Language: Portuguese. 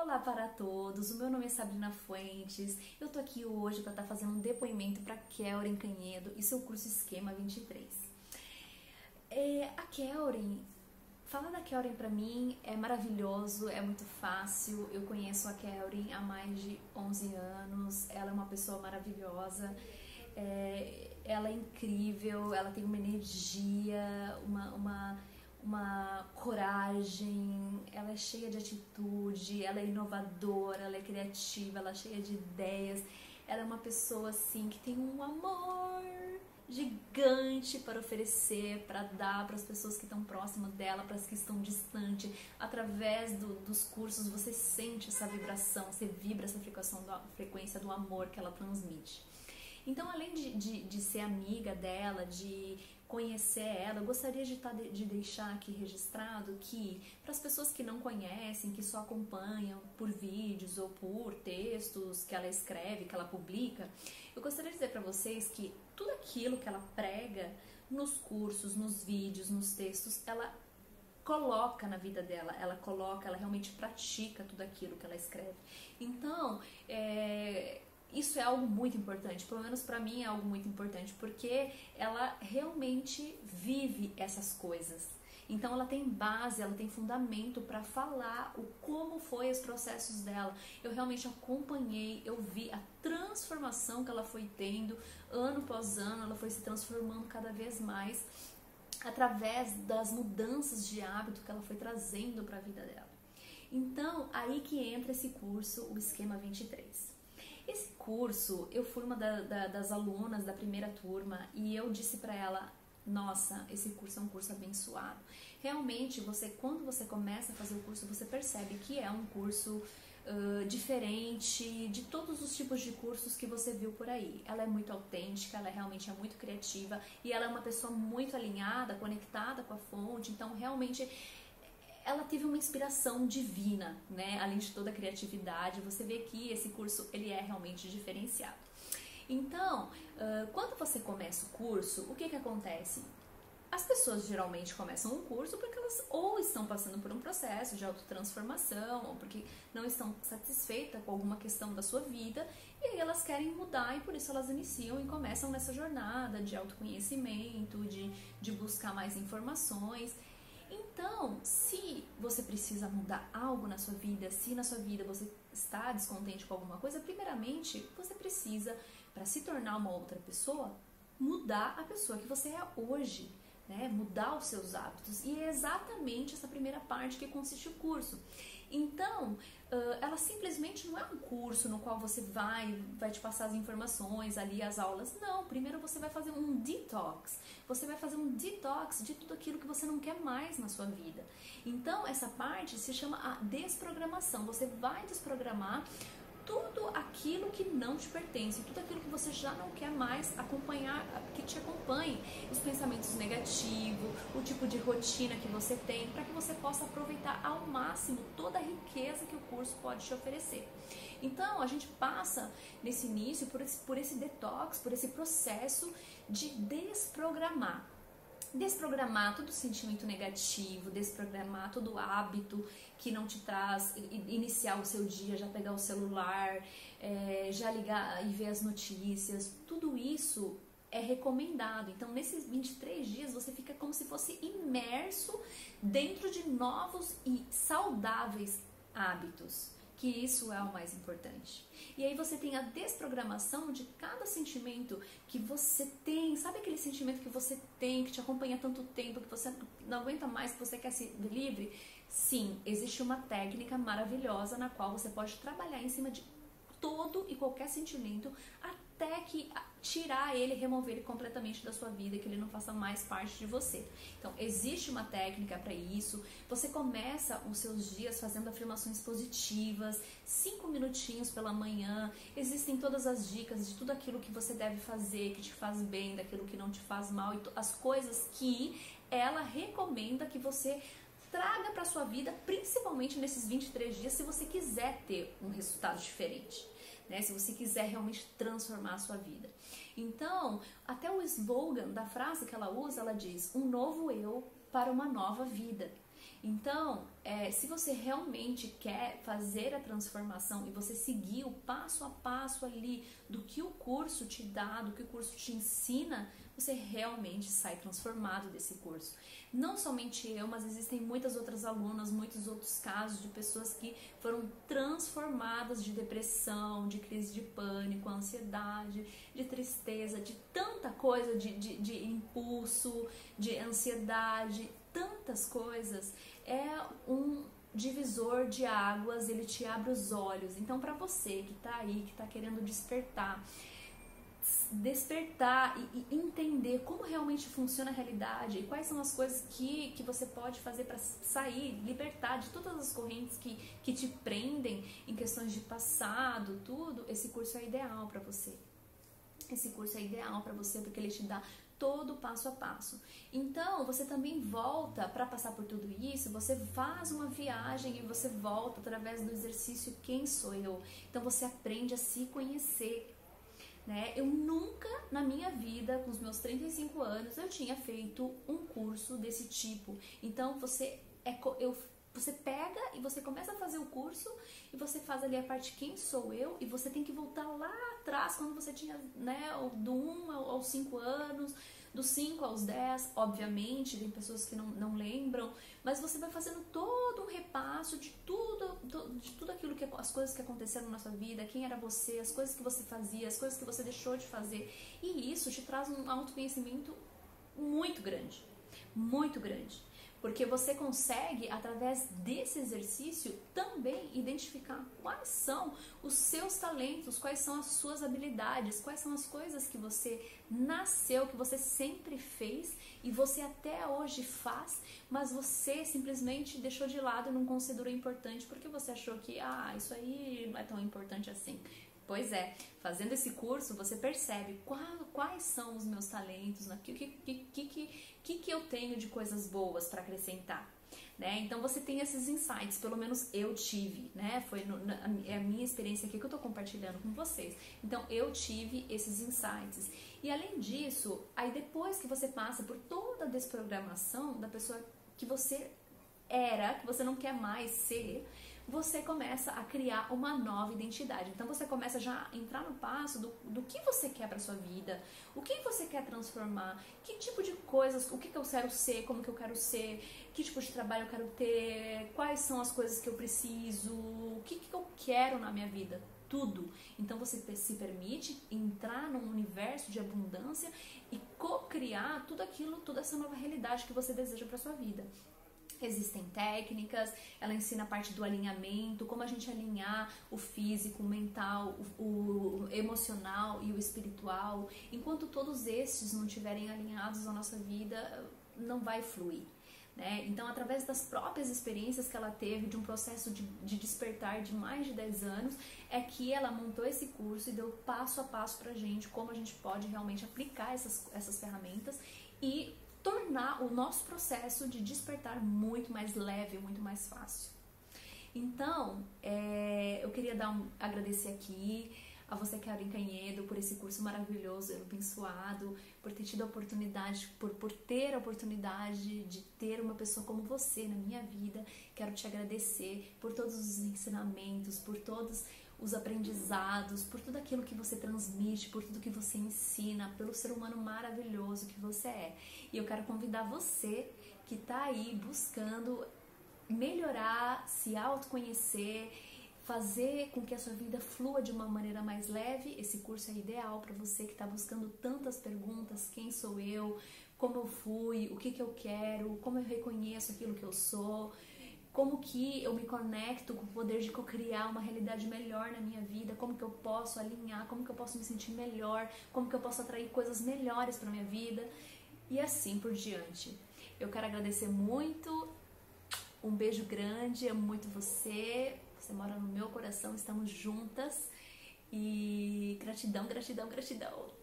Olá para todos, o meu nome é Sabrina Fuentes, eu tô aqui hoje para estar fazendo um depoimento para Kelren Canhedo e seu curso Esquema 23. A Kelren, falar da Kelren para mim é maravilhoso, é muito fácil, eu conheço a Kelren há mais de 11 anos, ela é uma pessoa maravilhosa, ela é incrível, ela tem uma energia, uma coragem, ela é cheia de atitude, ela é inovadora, ela é criativa, ela é cheia de ideias, ela é uma pessoa assim que tem um amor gigante para oferecer, para dar para as pessoas que estão próximas dela, para as que estão distantes. Através dos cursos você sente essa vibração, você vibra essa frequência do amor que ela transmite. Então, além de ser amiga dela, de conhecer ela, eu gostaria de deixar aqui registrado que, para as pessoas que não conhecem, que só acompanham por vídeos ou por textos que ela escreve, que ela publica, eu gostaria de dizer para vocês que tudo aquilo que ela prega nos cursos, nos vídeos, nos textos, ela coloca na vida dela, ela realmente pratica tudo aquilo que ela escreve. Então, isso é algo muito importante, pelo menos para mim é algo muito importante, porque ela realmente vive essas coisas. Então ela tem base, ela tem fundamento para falar como foi os processos dela. Eu realmente acompanhei, eu vi a transformação que ela foi tendo, ano após ano, ela foi se transformando cada vez mais, através das mudanças de hábito que ela foi trazendo para a vida dela. Então, aí que entra esse curso, o Esquema 23. Esse curso, eu fui uma das alunas da primeira turma e eu disse para ela, nossa, esse curso é um curso abençoado. Realmente, quando você começa a fazer o curso, você percebe que é um curso diferente de todos os tipos de cursos que você viu por aí. Ela é muito autêntica, ela realmente é muito criativa e ela é uma pessoa muito alinhada, conectada com a fonte, então realmente ela teve uma inspiração divina, né? Além de toda a criatividade, você vê que esse curso ele é realmente diferenciado. Então, quando você começa o curso, o que acontece? As pessoas geralmente começam um curso porque elas ou estão passando por um processo de autotransformação, ou porque não estão satisfeitas com alguma questão da sua vida, e aí elas querem mudar e por isso elas iniciam e começam nessa jornada de autoconhecimento, de buscar mais informações. Então, se você precisa mudar algo na sua vida, se na sua vida você está descontente com alguma coisa, primeiramente você precisa, para se tornar uma outra pessoa, mudar a pessoa que você é hoje, né? Mudar os seus hábitos. E é exatamente essa primeira parte que consiste o curso. Então, ela simplesmente não é um curso no qual você vai te passar as informações ali, as aulas. Não, primeiro você vai fazer um detox. Você vai fazer um detox de tudo aquilo que você não quer mais na sua vida. Então, essa parte se chama a desprogramação. Você vai desprogramar tudo aquilo que não te pertence, tudo aquilo que você já não quer mais acompanhar, que te acompanhe, os pensamentos negativos, o tipo de rotina que você tem, para que você possa aproveitar ao máximo toda a riqueza que o curso pode te oferecer. Então, a gente passa nesse início por esse detox, por esse processo de desprogramar. Desprogramar todo sentimento negativo, desprogramar todo hábito que não te traz, iniciar o seu dia, já pegar o celular, já ligar e ver as notícias, tudo isso é recomendado. Então, nesses 23 dias, você fica como se fosse imerso dentro de novos e saudáveis hábitos, que isso é o mais importante. E aí você tem a desprogramação de cada sentimento que você tem. Sabe aquele sentimento que você tem, que te acompanha há tanto tempo, que você não aguenta mais, que você quer se ver livre? Sim, existe uma técnica maravilhosa na qual você pode trabalhar em cima de todo e qualquer sentimento até que tirar ele, remover ele completamente da sua vida, que ele não faça mais parte de você. Então, existe uma técnica para isso. Você começa os seus dias fazendo afirmações positivas, 5 minutinhos pela manhã. Existem todas as dicas de tudo aquilo que você deve fazer, que te faz bem, daquilo que não te faz mal, e as coisas que ela recomenda que você traga para sua vida, principalmente nesses 23 dias, se você quiser ter um resultado diferente, né? Se você quiser realmente transformar a sua vida. Então, até o slogan da frase que ela usa, ela diz: um novo eu para uma nova vida. Então, se você realmente quer fazer a transformação e você seguir o passo a passo ali do que o curso te dá, do que o curso te ensina, você realmente sai transformado desse curso. Não somente eu, mas existem muitas outras alunas, muitos outros casos de pessoas que foram transformadas de depressão, de crise de pânico, ansiedade, de tristeza, de tanta coisa, de impulso, de ansiedade, tantas coisas. É um divisor de águas, ele te abre os olhos. Então, para você que tá aí, que tá querendo despertar e entender como realmente funciona a realidade e quais são as coisas que você pode fazer para sair, libertar de todas as correntes que te prendem em questões de passado, tudo, esse curso é ideal para você. Esse curso é ideal para você porque ele te dá todo passo a passo. Então, você também volta para passar por tudo isso, você faz uma viagem e você volta através do exercício Quem Sou Eu? Então, você aprende a se conhecer, né? Eu nunca na minha vida, com os meus 35 anos, eu tinha feito um curso desse tipo. Então, você pega e você começa a fazer o curso e você faz ali a parte Quem Sou Eu? E você tem que voltar lá atrás, quando você tinha, né, do 1 aos 5 anos, dos 5 aos 10, obviamente, tem pessoas que não lembram, mas você vai fazendo todo um repasso de tudo aquilo as coisas que aconteceram na sua vida, quem era você, as coisas que você fazia, as coisas que você deixou de fazer, e isso te traz um autoconhecimento muito grande, porque você consegue, através desse exercício, também identificar quais são os seus talentos, quais são as suas habilidades, quais são as coisas que você nasceu, que você sempre fez e você até hoje faz, mas você simplesmente deixou de lado e não considerou importante porque você achou que isso aí não é tão importante assim. Pois é, fazendo esse curso você percebe quais são os meus talentos, o que eu tenho de coisas boas para acrescentar, né? Então você tem esses insights, pelo menos eu tive, né? É a minha experiência aqui que eu tô compartilhando com vocês. Então eu tive esses insights. E além disso, aí depois que você passa por toda a desprogramação da pessoa que você era, que você não quer mais ser, você começa a criar uma nova identidade. Então você começa já a entrar no passo do que você quer para sua vida, o que você quer transformar, que tipo de coisas, o que eu quero ser, como que eu quero ser, que tipo de trabalho eu quero ter, quais são as coisas que eu preciso, o que eu quero na minha vida, tudo. Então você se permite entrar num universo de abundância e co-criar tudo aquilo, toda essa nova realidade que você deseja para sua vida. Existem técnicas, ela ensina a parte do alinhamento, como a gente alinhar o físico, o mental, o emocional e o espiritual. Enquanto todos estes não estiverem alinhados à nossa vida, não vai fluir, né? Então, através das próprias experiências que ela teve, de um processo de despertar de mais de 10 anos, é que ela montou esse curso e deu passo a passo pra gente, como a gente pode realmente aplicar essas ferramentas e tornar o nosso processo de despertar muito mais leve, muito mais fácil. Então, eu queria agradecer aqui a você, Karen Canhedo, por esse curso maravilhoso, abençoado, por ter tido a oportunidade, por ter a oportunidade de ter uma pessoa como você na minha vida. Quero te agradecer por todos os ensinamentos, por todos os aprendizados, por tudo aquilo que você transmite, por tudo que você ensina, pelo ser humano maravilhoso que você é. E eu quero convidar você que está aí buscando melhorar, se autoconhecer, fazer com que a sua vida flua de uma maneira mais leve. Esse curso é ideal para você que está buscando tantas perguntas: quem sou eu, como eu fui, o que eu quero, como eu reconheço aquilo que eu sou, como que eu me conecto com o poder de co-criar uma realidade melhor na minha vida, como que eu posso alinhar, como que eu posso me sentir melhor, como que eu posso atrair coisas melhores para minha vida e assim por diante. Eu quero agradecer muito, um beijo grande, amo muito você, você mora no meu coração, estamos juntas e gratidão, gratidão, gratidão.